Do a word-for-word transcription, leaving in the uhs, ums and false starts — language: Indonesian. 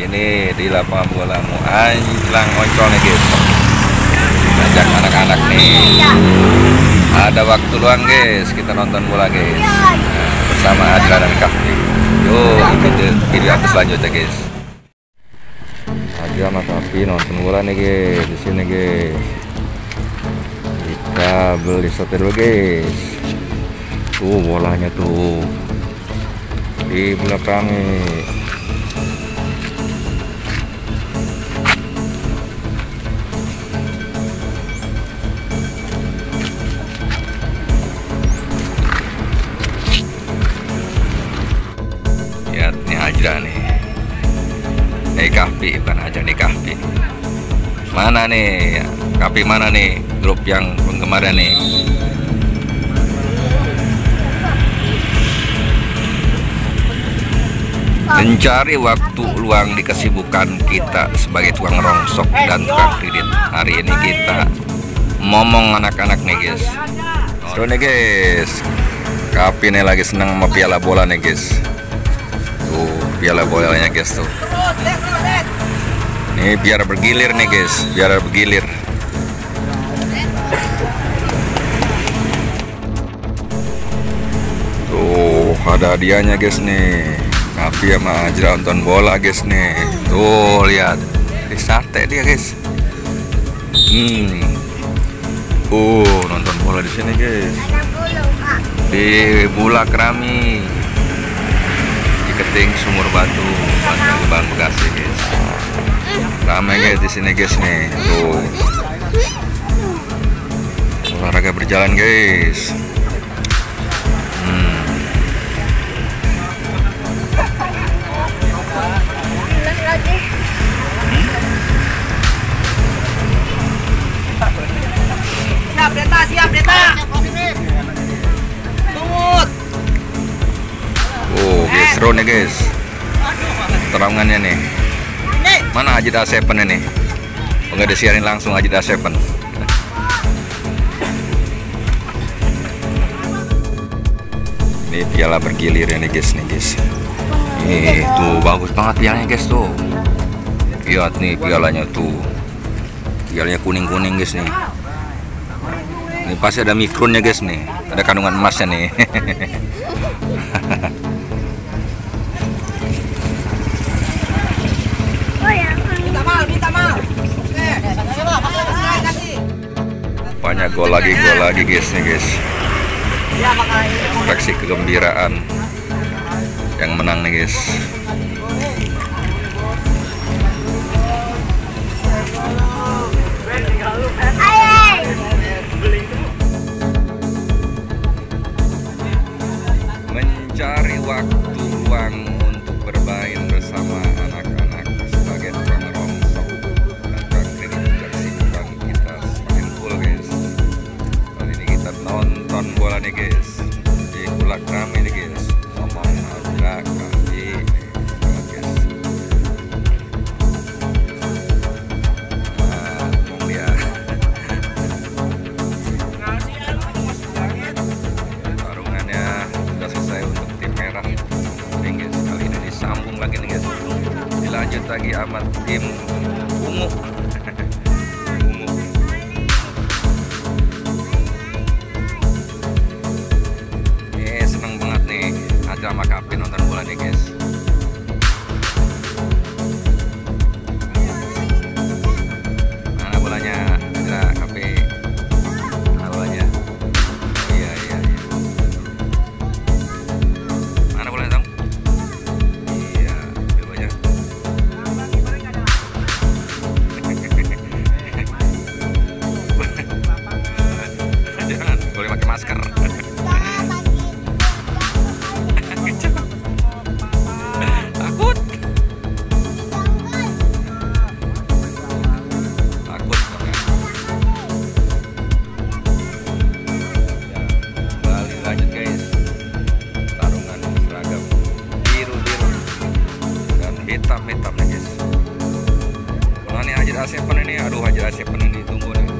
ini di lapangan bola Anjlang Oncol nih guys. Ajak anak-anak nih. Ada waktu luang guys, kita nonton bola guys. Nah, bersama Adila dan Kahfi. Yuk video, video aku selanjutnya guys. Adila sama Kahfi nonton bola nih guys di sini guys. Kita beli setir dulu guys. Tuh bolanya tuh di belakang nih. Lihat nih Hajra nih. Nih Kahfi bukan Hajra nih Kahfi. Mana nih? Kahfi mana nih? Grup yang penggemarnya nih. Mencari waktu luang di kesibukan kita sebagai tukang rongsok dan tukang kredit. Hari ini kita ngomong anak-anak nih guys. Seru nih guys. Kahfi nih lagi seneng sama piala bola nih guys. Tuh piala bolanya guys tuh. Nih biar bergilir nih guys, biar bergilir. Tuh ada hadiahnya guys nih. Kahfi sama Hajra nonton bola guys nih. Tuh lihat di sate dia guys. Hmm. Uh nonton bola di sini guys. Di Bulak Rami. Di Keting Sumur Batu, Bantar Gebang Bekasi guys. Ramai guys di sini guys nih. Tuh. Olahraga berjalan guys. Hmm. Siap Deta, siap Deta. Tumut. Oh guys, seru nih guys. Terangannya nih. Mana Ajida Seven ini? Oh, nggak disiarin langsung Ajida Seven. Ini piala bergilir ya nih guys nih guys. Nih tuh bagus banget pialanya guys tuh. Lihat nih pialanya tuh. Pialanya kuning-kuning guys nih. Ini pasti ada mikronnya guys nih. Ada kandungan emasnya nih. Minta mal, minta mal. Banyak gol lagi, gol lagi guys nih guys. Reaksi kegembiraan yang menang nih guys. Mencari waktu luang untuk bermain bersama anak-anak sebagai tukang rongsok dan tukang kredit juga kesibukan kita semakin full guys. Kali ini kita nonton bola nih guys di Bulak Rami nih guys. Ngomong Hajra Kahfi guys. Nah, ngomong dia. Tarungannya sudah selesai untuk tim merah. Nih guys, kali ini disambung lagi nih guys. Dilanjut lagi sama tim ungu. Ungu. Eh seneng banget nih Hajra sama Kahfi nonton bola nih guys. Mana bolanya Hajra Kahfi? Mana bolanya? Oh iya iya iya. Mana bolanya dong? Iya, bolanya. Jangan, boleh pakai masker. Takut. Takut kamu ya. Kembali lanjut guys. Tarungan seragam biru-biru dan hitam-hitam nih guys. Mana nih Hajra Seven ini? Aduh Hajra Seven ini tunggu nih.